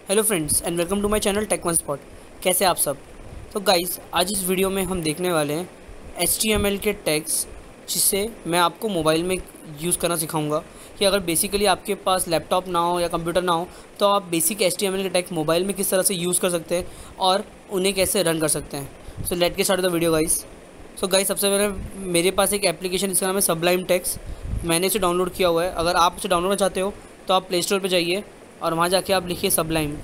Hello friends and welcome to my channel Tech One Spot. कैसे आप सब। तो गाइस आज इस वीडियो में हम देखने वाले हैं HTML के टैग्स, जिससे मैं आपको मोबाइल में यूज़ करना सिखाऊंगा कि अगर बेसिकली आपके पास लैपटॉप ना हो या कंप्यूटर ना हो तो आप बेसिक HTML के टैग मोबाइल में किस तरह से यूज़ कर सकते हैं और उन्हें कैसे रन कर सकते हैं। So let get start the video guys. So guys सबसे पहले मेरे पास एक एप्लीकेशन, इसका नाम है सबलाइम टेक्स्ट। मैंने इसे डाउनलोड किया हुआ है। अगर आप इसे डाउनलोड करना चाहते हो तो आप प्ले स्टोर पर जाइए और वहाँ जाके आप लिखिए सबलाइम।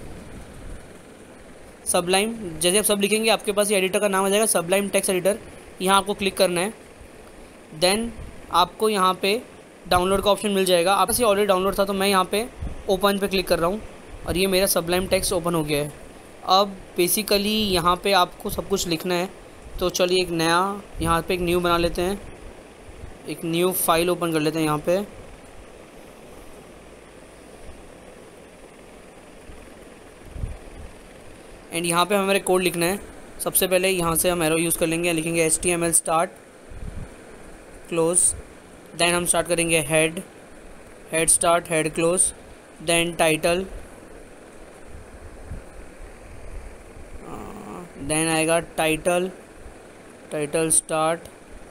सबलाइम जैसे आप सब लिखेंगे आपके पास ये एडिटर का नाम आ जाएगा, सबलाइम टेक्स्ट एडिटर। यहाँ आपको क्लिक करना है। देन आपको यहाँ पे डाउनलोड का ऑप्शन मिल जाएगा। आप से ऑलरेडी डाउनलोड था तो मैं यहाँ पे ओपन पे क्लिक कर रहा हूँ और ये मेरा सबलाइम टेक्स्ट ओपन हो गया है। अब बेसिकली यहाँ पे आपको सब कुछ लिखना है। तो चलिए एक नया यहाँ पे एक न्यू बना लेते हैं, एक न्यू फाइल ओपन कर लेते हैं यहाँ पे। एंड यहाँ पे हमारे कोड लिखना है। सबसे पहले यहाँ से हम एरो यूज़ कर लेंगे, लिखेंगे HTML स्टार्ट क्लोज। देन हम स्टार्ट करेंगे head start head close. Then title, then आएगा टाइटल स्टार्ट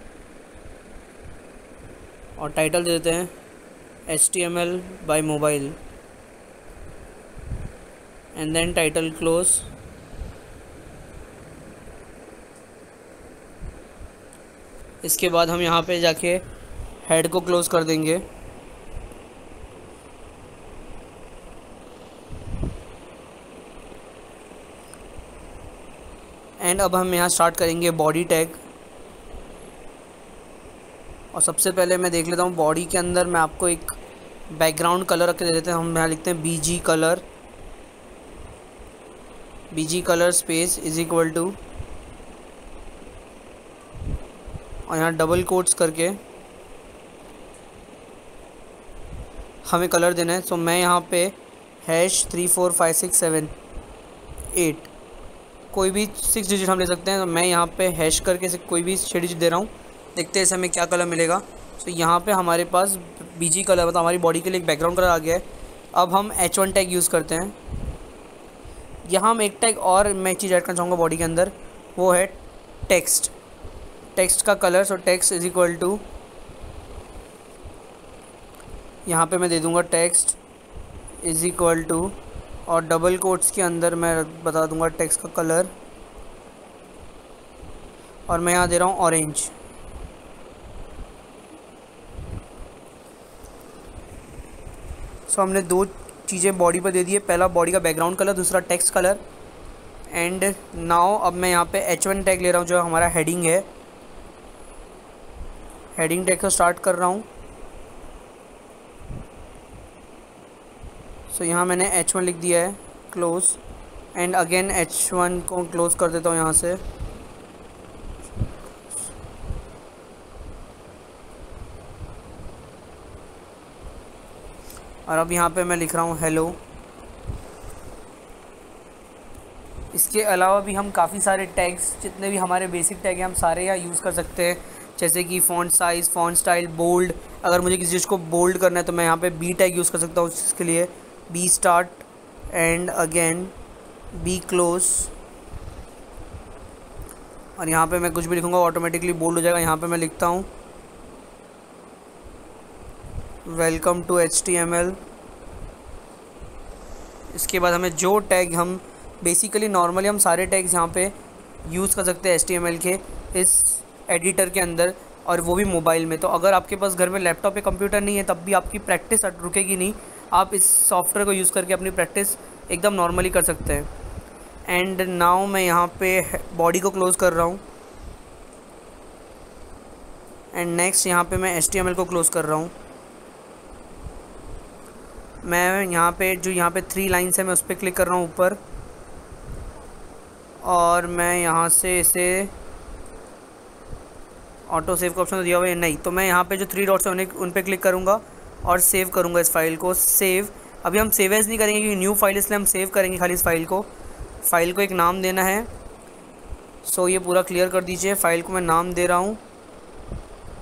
और टाइटल दे देते हैं HTML by mobile and then title close. इसके बाद हम यहाँ पे जाके हेड को क्लोज़ कर देंगे। एंड अब हम यहाँ स्टार्ट करेंगे बॉडी टैग। और सबसे पहले मैं देख लेता हूँ बॉडी के अंदर मैं आपको एक बैकग्राउंड कलर रख के दे देते हैं। हम यहाँ लिखते हैं BG colour space is equal to, और यहाँ डबल कोट्स करके हमें कलर देना है। सो मैं यहाँ पे #34567 कोई भी 6 डिजिट हम ले सकते हैं। तो मैं यहाँ पे हैश करके से कोई भी 6 डिजिट दे रहा हूँ। देखते हैं इसे हमें क्या कलर मिलेगा। सो यहाँ पे हमारे पास BG कलर, मतलब हमारी बॉडी के लिए एक बैकग्राउंड कलर आ गया है। अब हम H1 टैग यूज़ करते हैं। यहाँ हम एक टैग और मैं एक चीज़ ऐड करना चाहूँगा बॉडी के अंदर, वो है टेक्स्ट का colour. So text is equal to, यहाँ पे मैं दे दूँगा टेक्स्ट इज इक्वल टू, और डबल कोट्स के अंदर मैं बता दूँगा टेक्स्ट का कलर, और मैं यहाँ दे रहा हूँ ऑरेंज। सो हमने दो चीज़ें बॉडी पर दे दी है, पहला बॉडी का बैकग्राउंड कलर, दूसरा टेक्स्ट कलर। एंड नाउ अब मैं यहाँ पे H1 टैग ले रहा हूँ जो हमारा हेडिंग है। हेडिंग टैग को स्टार्ट कर रहा हूँ। सो यहाँ मैंने H1 लिख दिया है, क्लोज। एंड अगेन H1 को क्लोज कर देता हूँ यहाँ से। और अब यहाँ पे मैं लिख रहा हूँ हेलो। इसके अलावा भी हम काफ़ी सारे टैग्स, जितने भी हमारे बेसिक टैग हैं, हम सारे यहाँ यूज़ कर सकते हैं। जैसे कि font size, font style, bold. अगर मुझे किसी चीज़ को बोल्ड करना है तो मैं यहाँ पे B टैग यूज़ कर सकता हूँ इसके लिए, B start and again B close. और यहाँ पे मैं कुछ भी लिखूँगा ऑटोमेटिकली बोल्ड हो जाएगा। यहाँ पे मैं लिखता हूँ वेलकम टू HTML। इसके बाद हमें जो टैग हम बेसिकली नॉर्मली हम सारे टैग्स यहाँ पे यूज़ कर सकते हैं HTML के इस एडिटर के अंदर, और वो भी मोबाइल में। तो अगर आपके पास घर में लैपटॉप या कंप्यूटर नहीं है तब भी आपकी प्रैक्टिस रुकेगी नहीं। आप इस सॉफ्टवेयर को यूज़ करके अपनी प्रैक्टिस एकदम नॉर्मली कर सकते हैं। एंड नाउ मैं यहाँ पे बॉडी को क्लोज़ कर रहा हूँ। एंड नेक्स्ट यहाँ पे मैं HTML को क्लोज़ कर रहा हूँ। मैं यहाँ पे जो यहाँ पे 3 लाइन्स है मैं उस पर क्लिक कर रहा हूँ ऊपर, और मैं यहाँ से इसे ऑटो सेव का ऑप्शन दिया हुआ है नहीं, तो मैं यहाँ पे जो 3 डॉट्स हैं उन पर क्लिक करूँगा और सेव करूँगा इस फाइल को। सेव अभी हम सेव एज़ नहीं करेंगे क्योंकि न्यू फाइल, इसलिए हम सेव करेंगे खाली इस फाइल को एक नाम देना है। सो ये पूरा क्लियर कर दीजिए। फाइल को मैं नाम दे रहा हूँ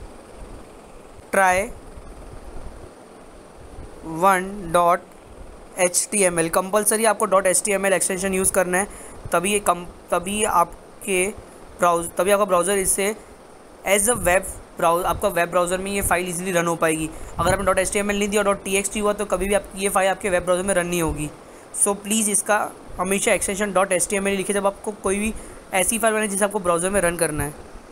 try1 HTML कंपलसरी आपको .html एक्सटेंशन यूज़ करना है, तभी आपका ब्राउज़र इससे एज अ आपका वेब ब्राउज़र में ये फाइल इजीली रन हो पाएगी। अगर आपने .html नहीं दिया और .txt हुआ तो कभी भी ये फाइल आपके वेब ब्राउज़र में रन नहीं होगी। सो प्लीज़ इसका हमेशा एक्सटेंशन .html लिखिए जब आपको कोई भी ऐसी फाइल बनाए जिसे आपको ब्राउज़र में रन करना है।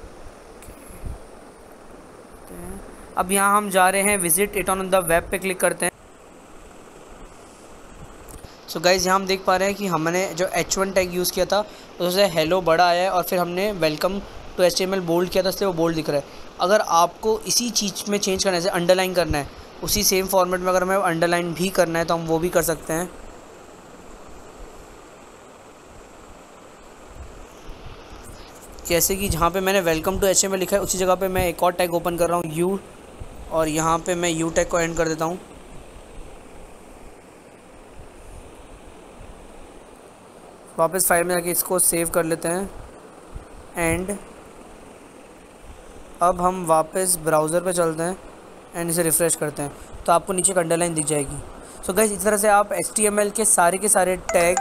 अब यहाँ हम जा रहे हैं visit it on the web पे क्लिक करते हैं। सो गाइज़ यहाँ हम देख पा रहे हैं कि हमने जो h1 टैग यूज़ किया था उससे हेलो बड़ा आया है और फिर हमने वेलकम टू HTML बोल्ड किया था, इसलिए वो बोल्ड दिख रहा है। अगर आपको इसी चीज़ में चेंज करना है, जैसे अंडरलाइन करना है, उसी सेम फॉर्मेट में अगर हमें अंडरलाइन भी करना है तो हम वो भी कर सकते हैं। जैसे कि जहाँ पे मैंने वेलकम टू HTML लिखा है उसी जगह पे मैं एक और टैग ओपन कर रहा हूँ यू, और यहाँ पे मैं यू टैग को एंड कर देता हूँ। वापस फाइल में जाके इसको सेव कर लेते हैं एंड अब हम वापस ब्राउज़र पे चलते हैं एंड इसे रिफ़्रेश करते हैं तो आपको नीचे एक अंडरलाइन दिख जाएगी। सो गाइज़ इस तरह से आप HTML के सारे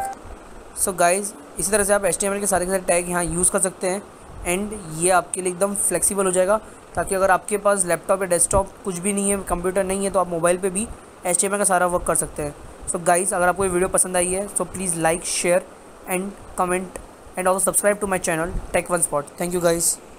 टैग यहाँ यूज़ कर सकते हैं एंड ये आपके लिए एकदम फ्लेक्सिबल हो जाएगा, ताकि अगर आपके पास लैपटॉप या डेस्कटॉप कुछ भी नहीं है, कंप्यूटर नहीं है, तो आप मोबाइल पे भी HTML का सारा वर्क कर सकते हैं। सो गाइज़ अगर आपको ये वीडियो पसंद आई है so please like, share and comment and also subscribe to my channel Tech1Spot. Thank you guys.